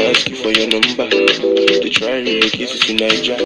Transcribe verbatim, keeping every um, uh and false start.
ask you for your number. They try relocate you to Nigeria.